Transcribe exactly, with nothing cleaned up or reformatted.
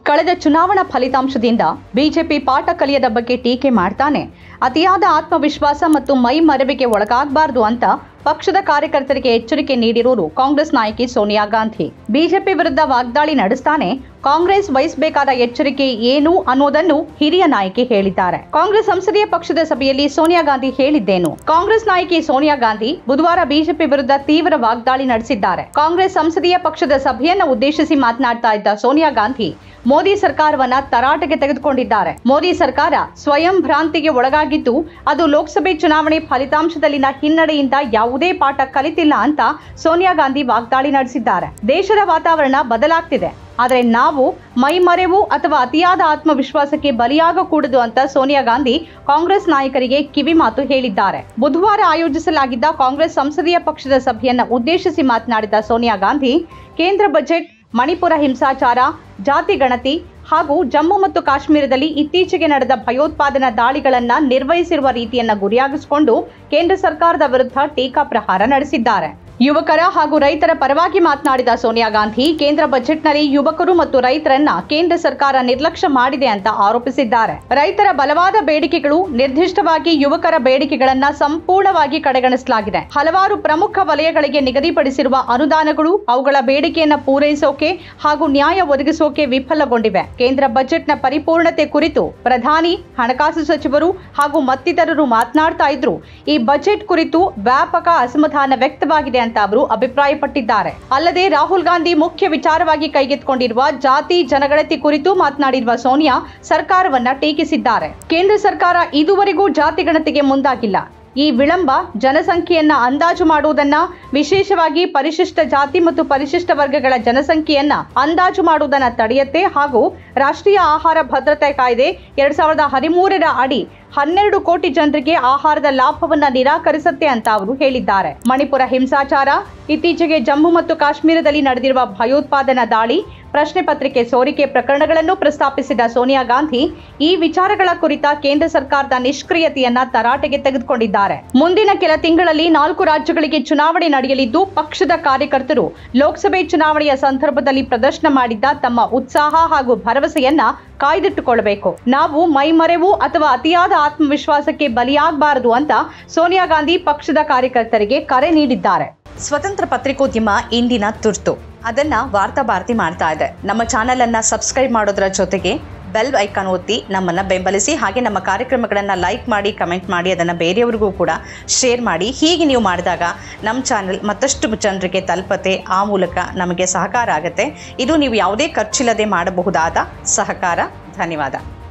ಕಳೆದ ಚುನಾವಣಾ ಫಲಿತಾಂಶದಿಂದ ಬಿಜೆಪಿ ಪಾಠ ಕಲಿಯದ ಬಗ್ಗೆ ಟೀಕೆ ಮಾಡ್ತಾನೆ. ಅತಿಯಾದ ಆತ್ಮವಿಶ್ವಾಸ ಮತ್ತು ಮೈ ಮರೆವಿಗೆ ಒಳಗಾಗಬಾರದು ಅಂತ ಪಕ್ಷದ ಕಾರ್ಯಕರ್ತರಿಗೆ ಎಚ್ಚರಿಕೆ ನೀಡಿರುವುದು ಕಾಂಗ್ರೆಸ್ ನಾಯಕಿ ಸೋನಿಯಾ ಗಾಂಧಿ. ಬಿಜೆಪಿ ವಿರುದ್ಧ ವಾಗ್ದಾಳಿ ನಡೆಸ್ತಾನೆ ಕಾಂಗ್ರೆಸ್ ವಹಿಸಬೇಕಾದ ಎಚ್ಚರಿಕೆ ಏನು ಅನ್ನೋದನ್ನು ಹಿರಿಯ ನಾಯಕಿ ಹೇಳಿದ್ದಾರೆ. ಕಾಂಗ್ರೆಸ್ ಸಂಸದೀಯ ಪಕ್ಷದ ಸಭೆಯಲ್ಲಿ ಸೋನಿಯಾ ಗಾಂಧಿ ಹೇಳಿದ್ದೇನು? ಕಾಂಗ್ರೆಸ್ ನಾಯಕಿ ಸೋನಿಯಾ ಗಾಂಧಿ ಬುಧವಾರ ಬಿಜೆಪಿ ವಿರುದ್ಧ ತೀವ್ರ ವಾಗ್ದಾಳಿ ನಡೆಸಿದ್ದಾರೆ. ಕಾಂಗ್ರೆಸ್ ಸಂಸದೀಯ ಪಕ್ಷದ ಸಭೆಯನ್ನು ಉದ್ದೇಶಿಸಿ ಮಾತನಾಡ್ತಾ ಇದ್ದ ಸೋನಿಯಾ ಗಾಂಧಿ ಮೋದಿ ಸರ್ಕಾರವನ್ನ ತರಾಟೆಗೆ ತೆಗೆದುಕೊಂಡಿದ್ದಾರೆ. ಮೋದಿ ಸರ್ಕಾರ ಸ್ವಯಂ ಭ್ರಾಂತಿಗೆ ಒಳಗಾಗಿದ್ದು ಅದು ಲೋಕಸಭೆ ಚುನಾವಣೆ ಫಲಿತಾಂಶದಲ್ಲಿನ ಹಿನ್ನಡೆಯಿಂದ ಯಾವುದೇ ಪಾಠ ಕಲಿತಿಲ್ಲ ಅಂತ ಸೋನಿಯಾ ಗಾಂಧಿ ವಾಗ್ದಾಳಿ ನಡೆಸಿದ್ದಾರೆ. ದೇಶದ ವಾತಾವರಣ ಬದಲಾಗ್ತಿದೆ, ಆದರೆ ನಾವು ಮೈಮರೆವು ಅಥವಾ ಅತಿಯಾದ ಆತ್ಮವಿಶ್ವಾಸಕ್ಕೆ ಬಲಿಯಾಗಕೂಡದು ಅಂತ ಸೋನಿಯಾ ಗಾಂಧಿ ಕಾಂಗ್ರೆಸ್ ನಾಯಕರಿಗೆ ಕಿವಿ ಮಾತು ಹೇಳಿದ್ದಾರೆ. ಬುಧವಾರ ಆಯೋಜಿಸಲಾಗಿದ್ದ ಕಾಂಗ್ರೆಸ್ ಸಂಸದೀಯ ಪಕ್ಷದ ಸಭೆಯನ್ನ ಉದ್ದೇಶಿಸಿ ಮಾತನಾಡಿದ ಸೋನಿಯಾ ಗಾಂಧಿ ಕೇಂದ್ರ ಬಜೆಟ್, ಮಣಿಪುರ ಹಿಂಸಾಚಾರ, ಜಾತಿ ಗಣತಿ ಹಾಗೂ ಜಮ್ಮು ಮತ್ತು ಕಾಶ್ಮೀರದಲ್ಲಿ ಇತ್ತೀಚೆಗೆ ನಡೆದ ಭಯೋತ್ಪಾದನಾ ದಾಳಿಗಳನ್ನ ನಿರ್ವಹಿಸಿರುವ ರೀತಿಯನ್ನ ಗುರಿಯಾಗಿಸಿಕೊಂಡು ಕೇಂದ್ರ ಸರ್ಕಾರದ ವಿರುದ್ಧ ಟೀಕಾಪ್ರಹಾರ ನಡೆಸಿದ್ದಾರೆ. ಯುವಕರ ಹಾಗೂ ರೈತರ ಪರವಾಗಿ ಮಾತನಾಡಿದ ಸೋನಿಯಾ ಗಾಂಧಿ ಕೇಂದ್ರ ಬಜೆಟ್ನಲ್ಲಿ ಯುವಕರು ಮತ್ತು ರೈತರನ್ನ ಕೇಂದ್ರ ಸರ್ಕಾರ ನಿರ್ಲಕ್ಷ್ಯ ಮಾಡಿದೆ ಅಂತ ಆರೋಪಿಸಿದ್ದಾರೆ. ರೈತರ ಬಲವಾದ ಬೇಡಿಕೆಗಳು, ನಿರ್ದಿಷ್ಟವಾಗಿ ಯುವಕರ ಬೇಡಿಕೆಗಳನ್ನ ಸಂಪೂರ್ಣವಾಗಿ ಕಡೆಗಣಿಸಲಾಗಿದೆ. ಹಲವಾರು ಪ್ರಮುಖ ವಲಯಗಳಿಗೆ ನಿಗದಿಪಡಿಸಿರುವ ಅನುದಾನಗಳು ಅವುಗಳ ಬೇಡಿಕೆಯನ್ನ ಪೂರೈಸೋಕೆ ಹಾಗೂ ನ್ಯಾಯ ಒದಗಿಸೋಕೆ ವಿಫಲಗೊಂಡಿವೆ. ಕೇಂದ್ರ ಬಜೆಟ್ನ ಪರಿಪೂರ್ಣತೆ ಕುರಿತು ಪ್ರಧಾನಿ, ಹಣಕಾಸು ಸಚಿವರು ಹಾಗೂ ಮತ್ತಿತರರು ಮಾತನಾಡ್ತಾ ಇದ್ರು. ಈ ಬಜೆಟ್ ಕುರಿತು ವ್ಯಾಪಕ ಅಸಮಾಧಾನ ವ್ಯಕ್ತವಾಗಿದೆ ಅಂತ ಅವರು ಅಭಿಪ್ರಾಯಪಟ್ಟಿದ್ದಾರೆ. ಅಲ್ಲದೆ ರಾಹುಲ್ ಗಾಂಧಿ ಮುಖ್ಯ ವಿಚಾರವಾಗಿ ಕೈಗೆತ್ತಿಕೊಂಡಿರುವ ಜಾತಿ ಜನಗಣತಿ ಕುರಿತು ಮಾತನಾಡಿರುವ ಸೋನಿಯಾ ಸರ್ಕಾರವನ್ನ ಟೀಕಿಸಿದ್ದಾರೆ. ಕೇಂದ್ರ ಸರ್ಕಾರ ಇದುವರೆಗೂ ಜಾತಿ ಗಣತಿಗೆ ಮುಂದಾಗಿಲ್ಲ. ಈ ವಿಳಂಬ ಜನಸಂಖ್ಯೆಯನ್ನ ಅಂದಾಜು ಮಾಡುವುದನ್ನ, ವಿಶೇಷವಾಗಿ ಪರಿಶಿಷ್ಟ ಜಾತಿ ಮತ್ತು ಪರಿಶಿಷ್ಟ ವರ್ಗಗಳ ಜನಸಂಖ್ಯೆಯನ್ನ ಅಂದಾಜು ಮಾಡುವುದನ್ನ ತಡೆಯುತ್ತೆ ಹಾಗೂ ರಾಷ್ಟ್ರೀಯ ಆಹಾರ ಭದ್ರತೆ ಕಾಯ್ದೆ ಎರಡ್ ಸಾವಿರದ ಹದಿಮೂರರ ಅಡಿ ಹನ್ನೆರಡು ಕೋಟಿ ಜನರಿಗೆ ಆಹಾರದ ಲಾಭವನ್ನ ನಿರಾಕರಿಸುತ್ತೆ ಅಂತ ಅವರು ಹೇಳಿದ್ದಾರೆ. ಮಣಿಪುರ ಹಿಂಸಾಚಾರ, ಇತ್ತೀಚೆಗೆ ಜಮ್ಮು ಮತ್ತು ಕಾಶ್ಮೀರದಲ್ಲಿ ನಡೆದಿರುವ ಭಯೋತ್ಪಾದನಾ ದಾಳಿ, ಪ್ರಶ್ನೆ ಪತ್ರಿಕೆ ಸೋರಿಕೆ ಪ್ರಕರಣಗಳನ್ನು ಪ್ರಸ್ತಾಪಿಸಿದ ಸೋನಿಯಾ ಗಾಂಧಿ ಈ ವಿಚಾರಗಳ ಕುರಿತ ಕೇಂದ್ರ ಸರ್ಕಾರದ ನಿಷ್ಕ್ರಿಯತೆಯನ್ನ ತರಾಟೆಗೆ ತೆಗೆದುಕೊಂಡಿದ್ದಾರೆ. ಮುಂದಿನ ಕೆಲ ತಿಂಗಳಲ್ಲಿ ನಾಲ್ಕು ರಾಜ್ಯಗಳಿಗೆ ಚುನಾವಣೆ ನಡೆಯಲಿದ್ದು ಪಕ್ಷದ ಕಾರ್ಯಕರ್ತರು ಲೋಕಸಭೆ ಚುನಾವಣೆಯ ಸಂದರ್ಭದಲ್ಲಿ ಪ್ರದರ್ಶನ ಮಾಡಿದ್ದ ತಮ್ಮ ಉತ್ಸಾಹ ಹಾಗೂ ಭರವಸೆಯನ್ನ ಕಾಯ್ದಿಟ್ಟುಕೊಳ್ಳಬೇಕು. ನಾವು ಮೈಮರೆವು ಅಥವಾ ಅತಿಯಾದ ಆತ್ಮವಿಶ್ವಾಸಕ್ಕೆ ಬಲಿಯಾಗಬಾರದು ಅಂತ ಸೋನಿಯಾ ಗಾಂಧಿ ಪಕ್ಷದ ಕಾರ್ಯಕರ್ತರಿಗೆ ಕರೆ ನೀಡಿದ್ದಾರೆ. ಸ್ವತಂತ್ರ ಪತ್ರಿಕೋದ್ಯಮ ಇಂದಿನ ತುರ್ತು, ಅದನ್ನ ವಾರ್ತಾ ಭಾರತಿ ಮಾಡ್ತಾ ಇದೆ. ನಮ್ಮ ಚಾನೆಲ್ ಅನ್ನ ಸಬ್ಸ್ಕ್ರೈಬ್ ಮಾಡೋದ್ರ ಜೊತೆಗೆ ಬೆಲ್ ಐಕಾನ್ ಒತ್ತಿ ನಮ್ಮನ್ನ ಬೆಂಬಲಿಸಿ. ಹಾಗೆ ನಮ್ಮ ಕಾರ್ಯಕ್ರಮಗಳನ್ನು ಲೈಕ್ ಮಾಡಿ, ಕಮೆಂಟ್ ಮಾಡಿ, ಅದನ್ನು ಬೇರೆಯವರಿಗೂ ಕೂಡ ಶೇರ್ ಮಾಡಿ. ಹೀಗೆ ನೀವು ಮಾಡಿದಾಗ ನಮ್ಮ ಚಾನೆಲ್ ಮತ್ತಷ್ಟು ಜನರಿಗೆ ತಲುಪತ್ತೆ, ಆ ಮೂಲಕ ನಮಗೆ ಸಹಕಾರ ಆಗುತ್ತೆ. ಇದು ನೀವು ಯಾವುದೇ ಖರ್ಚಿಲ್ಲದೆ ಮಾಡಬಹುದಾದ ಸಹಕಾರ. ಧನ್ಯವಾದ.